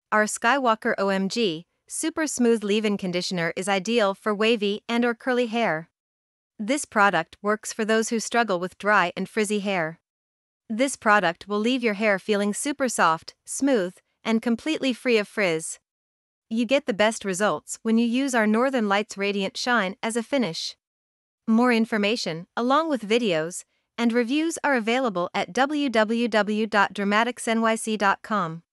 Our Skywalker OMG Super Smooth Leave-In Conditioner is ideal for wavy and/or curly hair. This product works for those who struggle with dry and frizzy hair. This product will leave your hair feeling super soft, smooth, and completely free of frizz. You get the best results when you use our Northern Lights Radiant Shine as a finish. More information, along with videos and reviews, are available at www.dramaticsnyc.com.